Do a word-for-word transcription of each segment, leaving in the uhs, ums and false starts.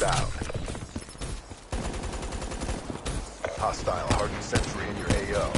inbound. Hostile hardened sentry in your A O.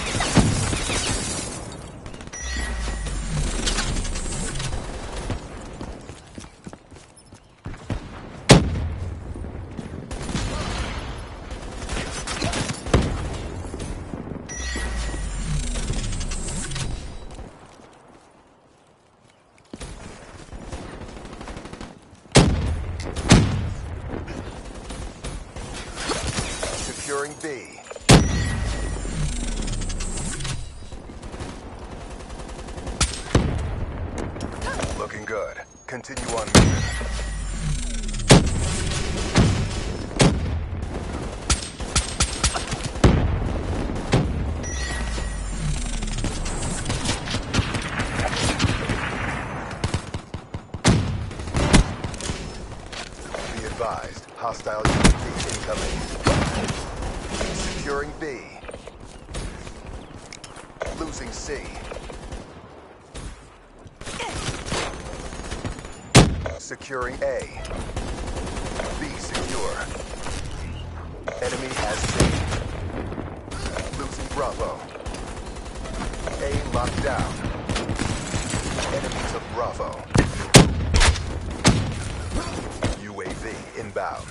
Securing B. Looking good. Continue on mission. Be advised, hostile U A V incoming. Securing B. Losing C. Securing A. B secure. Enemy has C. Losing Bravo. A locked down. Enemy took Bravo. U A V inbound.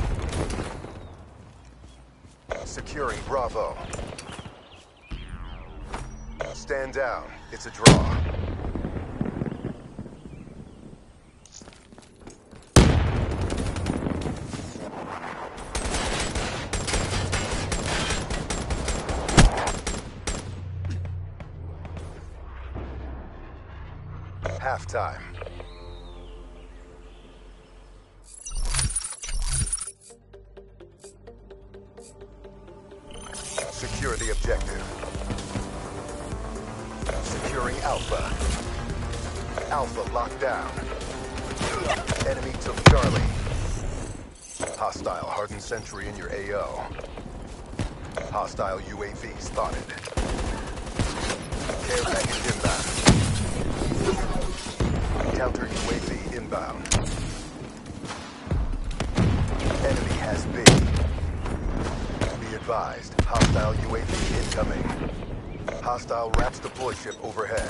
Securing Bravo. Stand down. It's a draw. Halftime. Secure the objective. Securing Alpha. Alpha locked down. Enemy took Charlie. Hostile hardened sentry in your A O. Hostile U A V spotted. Care package inbound. Counter U A V inbound. Enemy has B. Be advised, hostile U A V incoming. Hostile RAPS deploy ship overhead.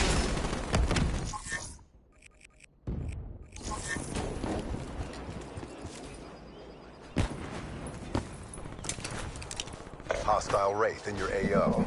Hostile Wraith in your A O.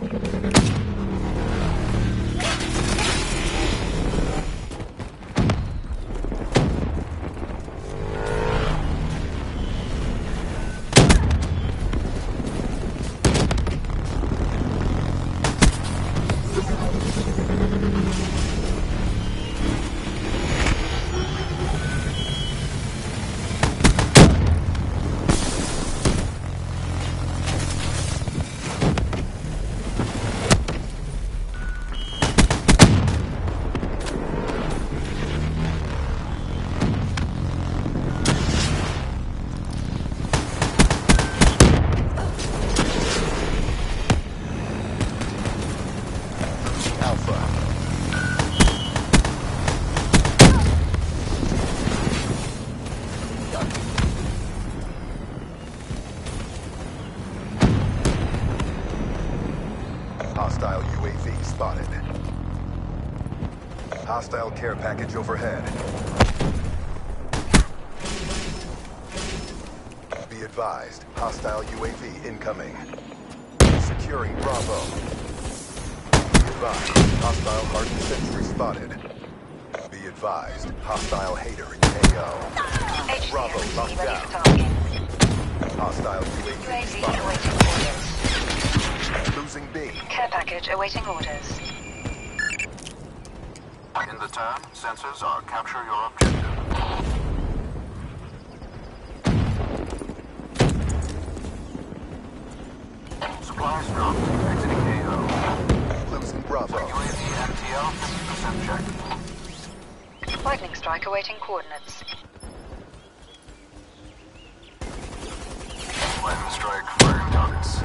Hostile U A V spotted. Hostile care package overhead. Be advised, hostile U A V incoming. Securing Bravo. Be advised, hostile hardened sentry spotted. Be advised, hostile hater in A O. Bravo locked down. Hostile U A V spotted. Losing B. Care package awaiting orders. In the turn, sensors are capture your objective. Supplies dropped. Exiting A O. Losing Bravo. U A V and T L fifty percent checked. Lightning strike awaiting coordinates. Lightning strike firing targets.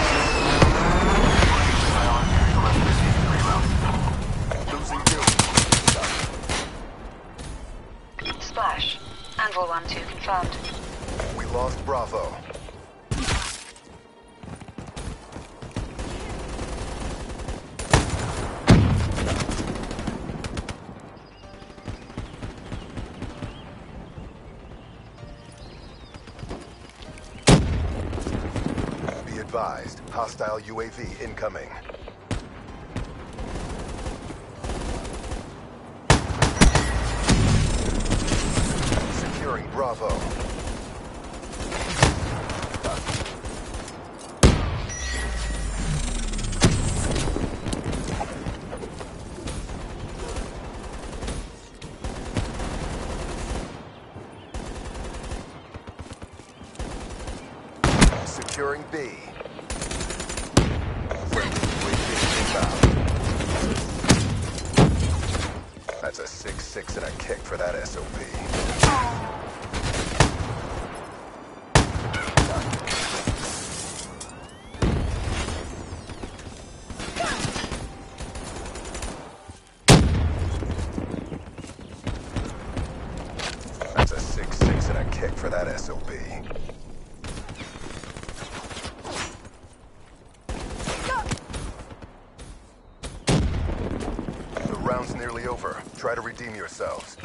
Losing two. Splash. Anvil one two confirmed. lost Bravo. Be advised, hostile U A V incoming. Securing Bravo. Securing B. Friendly U A V inbound. That's a six six and a kick for that S O B. That's a six six and a kick for that S O B. The round's nearly over. Try to redeem yourselves.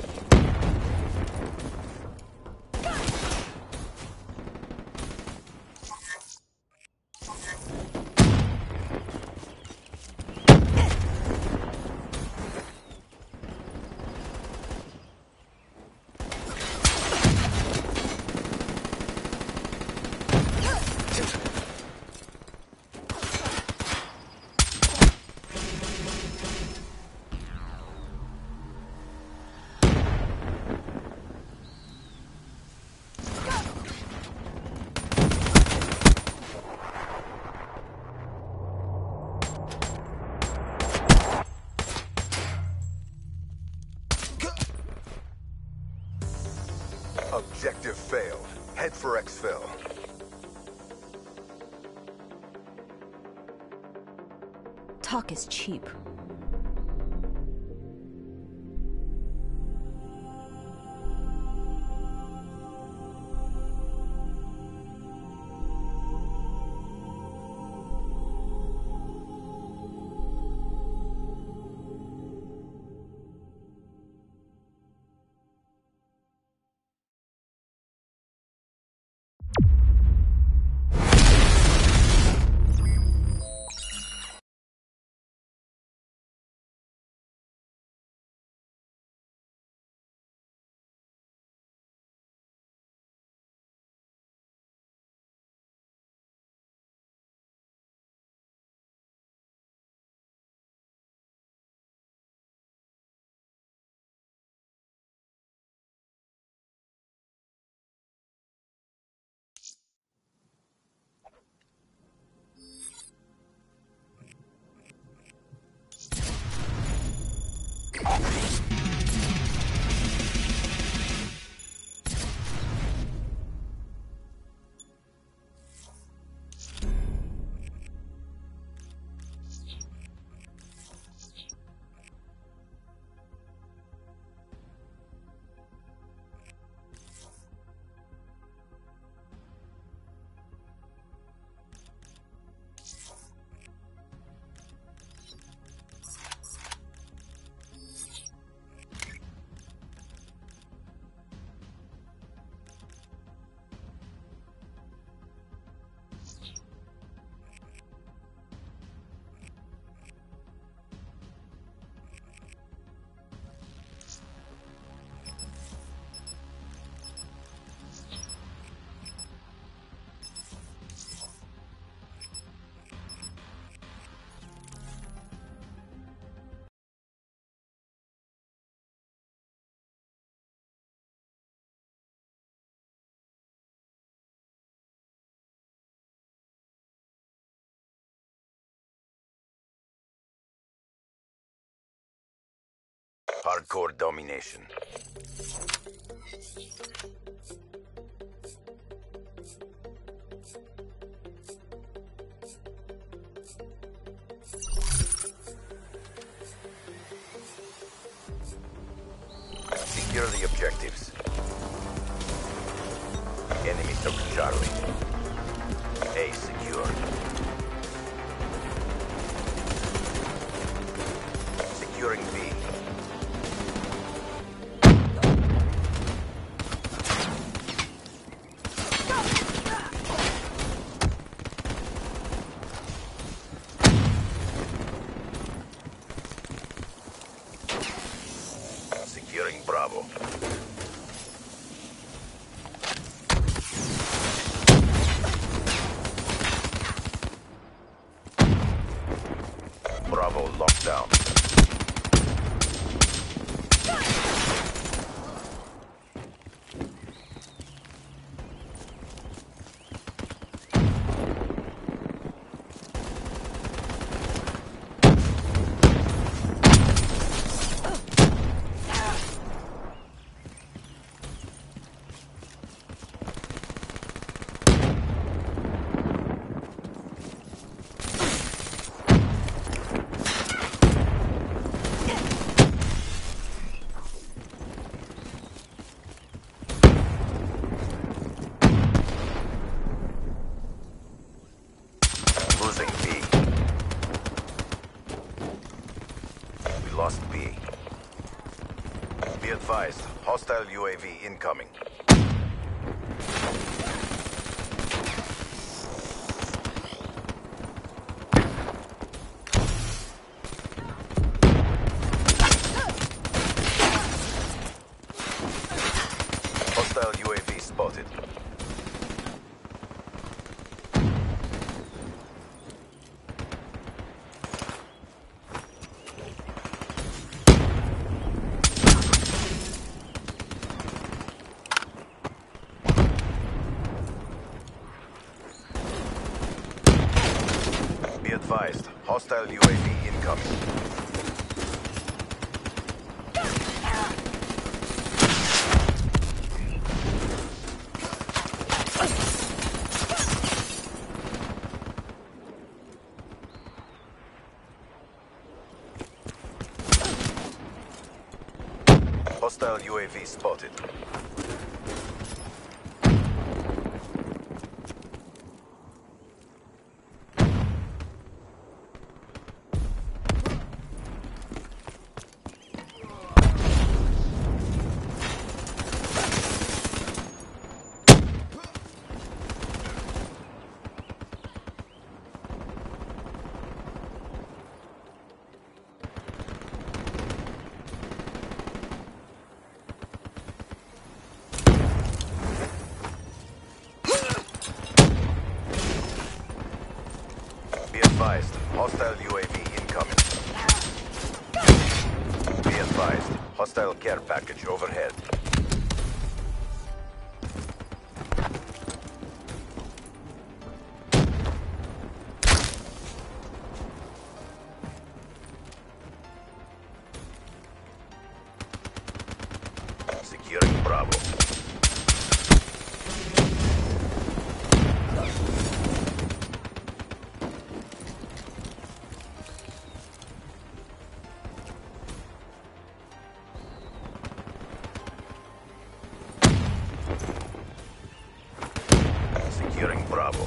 Objective failed. Head for exfil. Talk is cheap. Hardcore domination. Secure the objectives. Enemy took Charlie. A secure. Securing B. Securing Bravo. Bravo locked down. Losing B. We lost B. Be advised, hostile U A V incoming. Hostile U A V spotted. Be advised, hostile U A V incoming. Hostile U A V spotted. Be advised, hostile U A V incoming. Be advised, hostile care package overhead. Securing Bravo. Securing Bravo.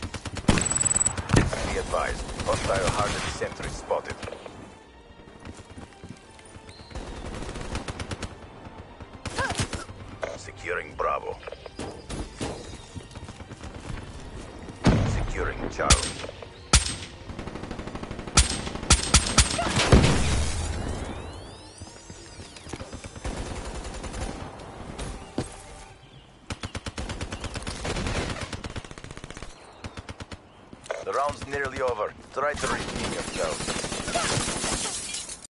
Be advised, hostile hardened sentry spotted. Securing Bravo. Securing Charlie. The round's nearly over. Try to redeem yourself.